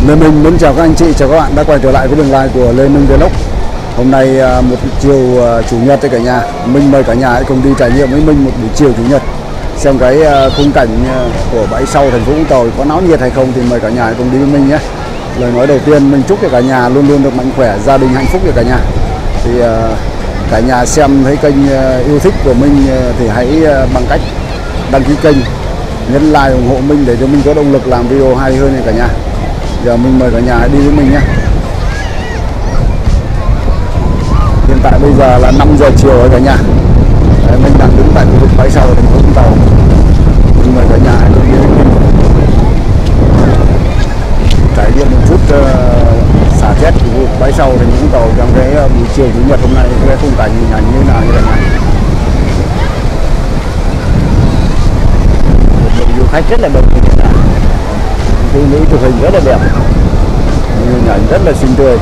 Lê Minh mến chào các anh chị, chào các bạn đã quay trở lại với đường live của Lê Minh Vlog. Hôm nay một chiều chủ nhật đấy cả nhà. Minh mời cả nhà hãy cùng đi trải nghiệm với Minh một buổi chiều chủ nhật, xem cái khung cảnh của bãi sau thành phố Vũng Tàu có náo nhiệt hay không. Thì mời cả nhà hãy cùng đi với Minh nhé. Lời nói đầu tiên, mình chúc cho cả nhà luôn luôn được mạnh khỏe, gia đình hạnh phúc cho cả nhà. Thì cả nhà xem thấy kênh yêu thích của Minh thì hãy bằng cách đăng ký kênh, nhấn like ủng hộ Minh để cho Minh có động lực làm video hay hơn nha cả nhà. Giờ mình mời cả nhà đi với mình nhé. Hiện tại bây giờ là 5 giờ chiều rồi cả nhà. Đấy, mình đang đứng tại khu vực bãi sau thành phố Vũng Tàu. Mình mời cả nhà hãy đi với mình trải nghiệm một chút xả stress của khu vực bãi sau thành phố Vũng Tàu trong cái buổi chiều chủ nhật hôm nay, cái khung cảnh hình ảnh như nào như thế này. Một lượng du khách rất là đông như thế này. Phụ nữ chụp hình rất là đẹp, hình ảnh rất là xinh tươi,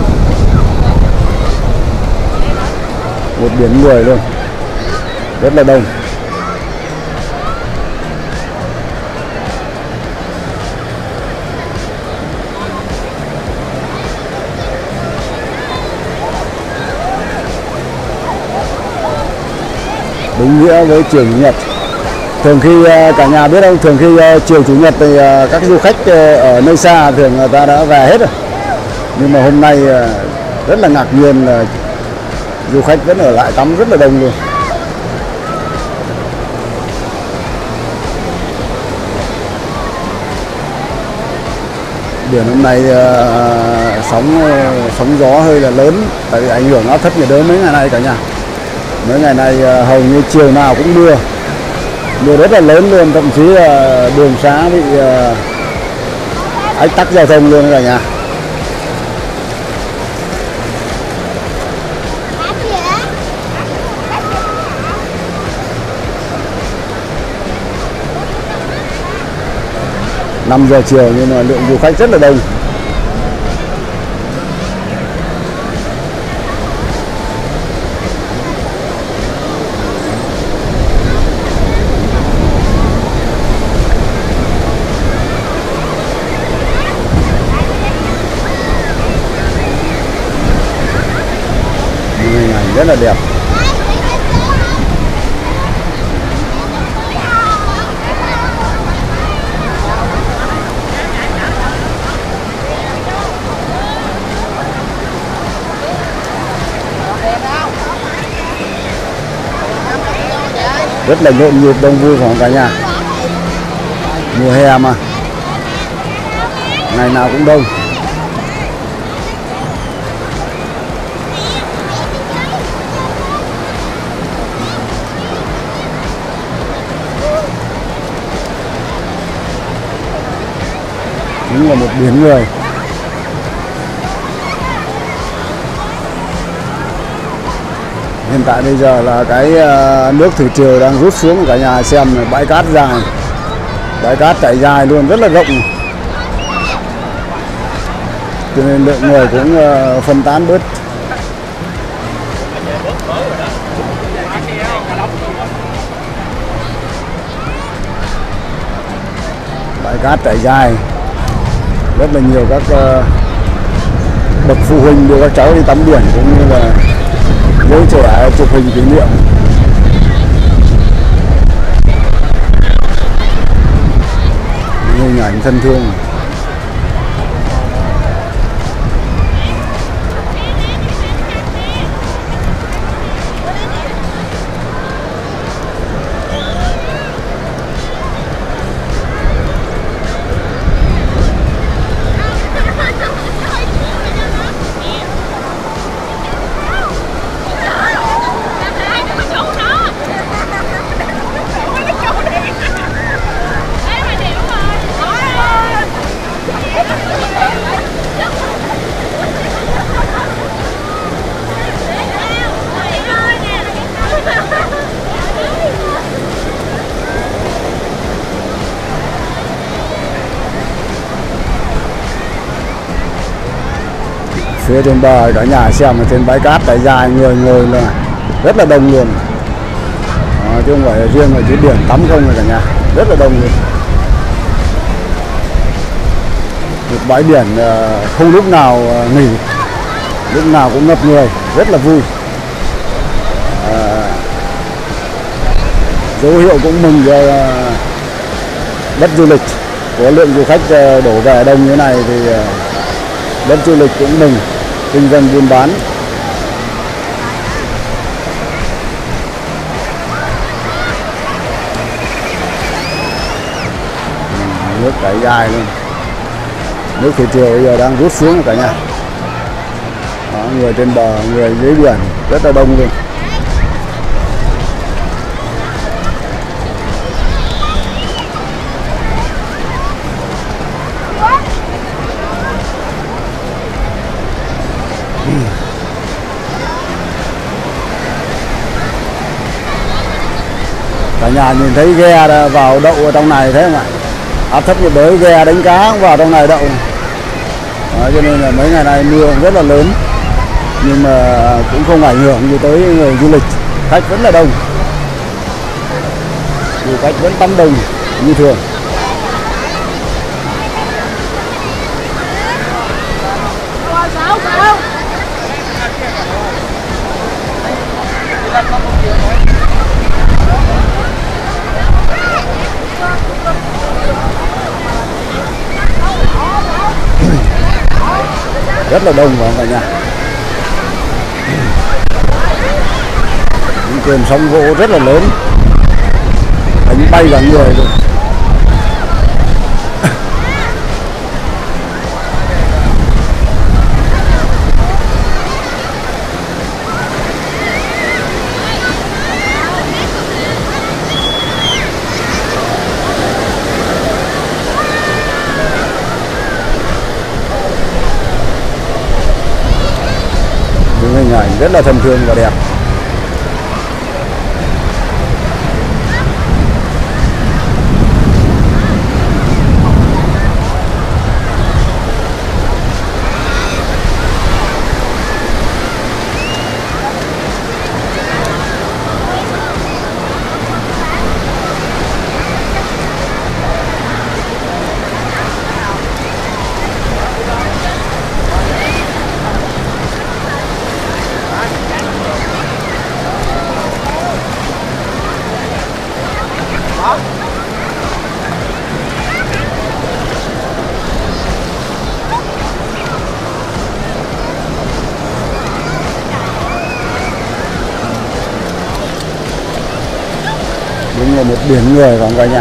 một biển người luôn, rất là đông. Đúng nghĩa với chiều chủ nhật. Thường khi cả nhà biết không, thường khi chiều chủ nhật thì các du khách ở nơi xa thường người ta đã về hết rồi. Nhưng mà hôm nay rất là ngạc nhiên là du khách vẫn ở lại tắm rất là đông luôn. Biển hôm nay sóng gió hơi là lớn, tại vì ảnh hưởng áp thấp nhiệt đới mấy ngày nay cả nhà. Mấy ngày nay hầu như chiều nào cũng mưa rất là lớn luôn, thậm chí là đường xá bị ách tắc giao thông luôn cả nhà. Năm giờ chiều nhưng mà lượng du khách rất là đông. Rất là đẹp. Rất là nhộn nhịp, đông vui của cả nhà. Mùa hè mà, ngày nào cũng đông. Đúng là một biển người. Hiện tại bây giờ là cái nước thủy triều đang rút xuống, cả nhà xem bãi cát dài, bãi cát trải dài luôn, rất là rộng, cho nên lượng người cũng phân tán bớt. Bãi cát trải dài, rất là nhiều các bậc phụ huynh đưa các cháu đi tắm biển, cũng như là giới trẻ chụp hình kỷ niệm. Hình ảnh thân thương. Phía trên bờ cả nhà xem, ở trên bãi cát trải dài, người ngồi là rất là đông luôn. Chứ không phải riêng ở dưới biển tắm không rồi cả nhà, rất là đông luôn. Một bãi biển không lúc nào nghỉ, lúc nào cũng ngập người, rất là vui. Dấu hiệu cũng mừng cho đất du lịch, có lượng du khách đổ về đông như thế này thì đất du lịch cũng mừng, kinh doanh buôn bán. Nước chảy dài luôn, nước thủy triều bây giờ đang rút xuống cả nhà. Đó, người trên bờ, người dưới biển rất là đông luôn. Cả nhà nhìn thấy ghe vào đậu ở trong này thế không ạ? Áp thấp nhiệt đới ghe đánh cá cũng vào trong này đậu. Đó, cho nên là mấy ngày nay mưa rất là lớn, nhưng mà cũng không ảnh hưởng gì tới người du lịch, khách vẫn là đông, du khách vẫn tắm đông như thường. Rất là đông vào cả nhà. Những cơn sóng vỗ rất là lớn, đánh bay cả người luôn. Hình ảnh rất là thân thương và đẹp. Đúng là một biển người phải không cả nhà?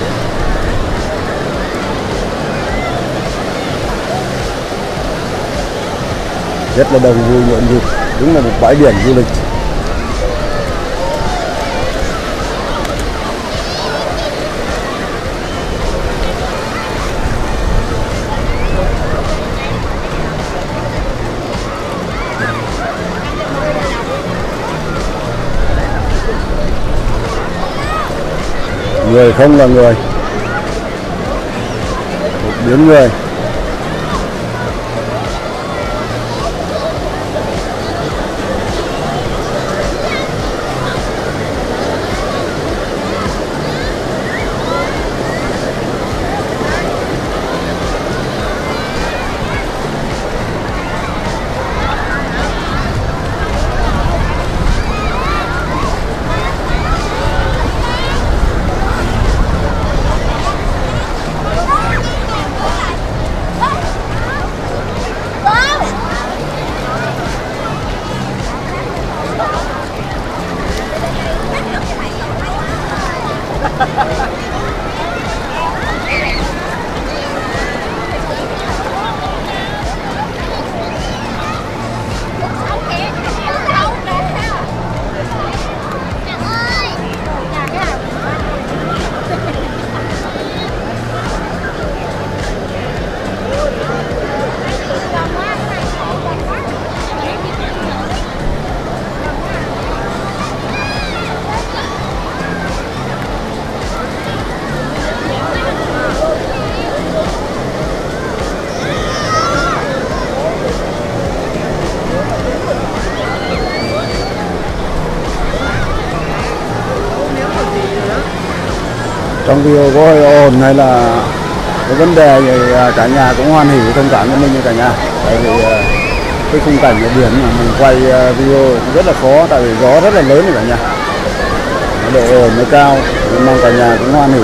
Rất là đông vui nhộn nhịp, đúng là một bãi biển du lịch. Người không là người, một biển người. Trong video có hơi ồn hay là Cái vấn đề thì cả nhà cũng hoan hỉ thông cảm với mình như cả nhà, tại vì cái khung cảnh ở biển mà mình quay video rất là khó, tại vì gió rất là lớn rồi cả nhà, độ ồn nó cao, mong cả nhà cũng hoan hỉ.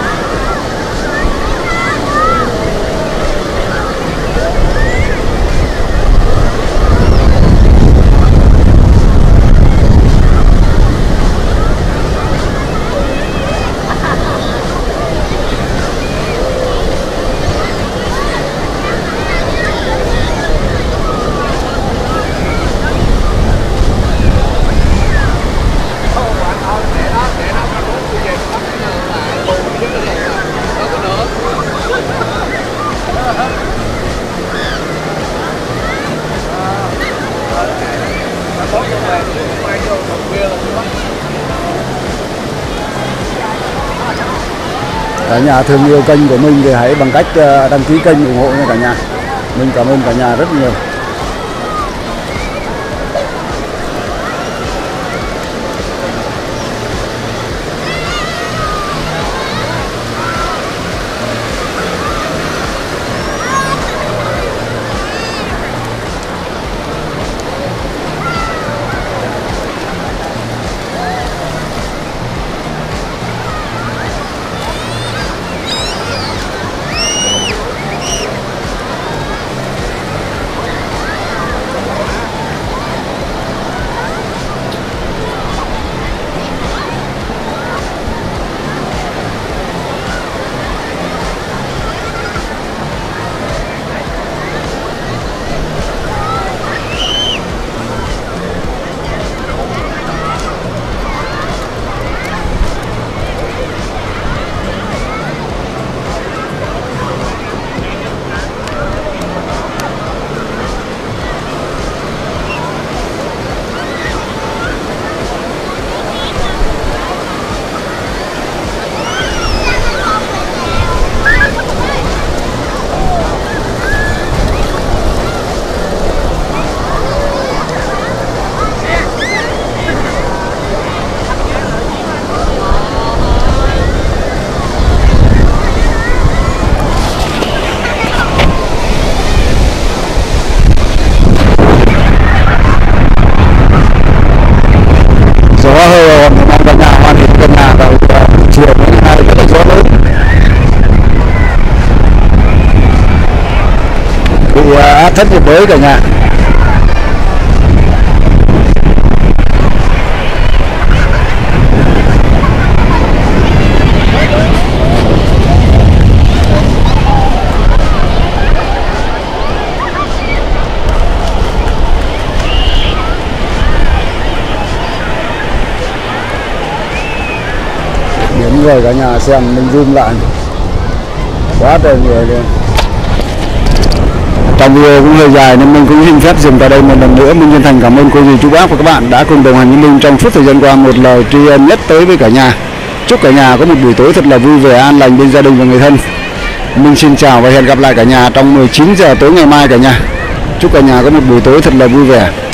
Cả nhà thương yêu kênh của mình thì hãy bằng cách đăng ký kênh ủng hộ nha cả nhà. Mình cảm ơn cả nhà rất nhiều. Áp thấp nhiệt đới cả nhà. Biển người cả nhà xem, mình zoom lại quá trời người luôn. Trong video cũng hơi dài nên mình cũng xin phép dừng tại đây một lần nữa. Mình chân thành cảm ơn cô dì chú bác và các bạn đã cùng đồng hành với mình trong suốt thời gian qua. Một lời tri ân nhất tới với cả nhà. Chúc cả nhà có một buổi tối thật là vui vẻ, an lành bên gia đình và người thân. Mình xin chào và hẹn gặp lại cả nhà trong 19 giờ tối ngày mai cả nhà. Chúc cả nhà có một buổi tối thật là vui vẻ.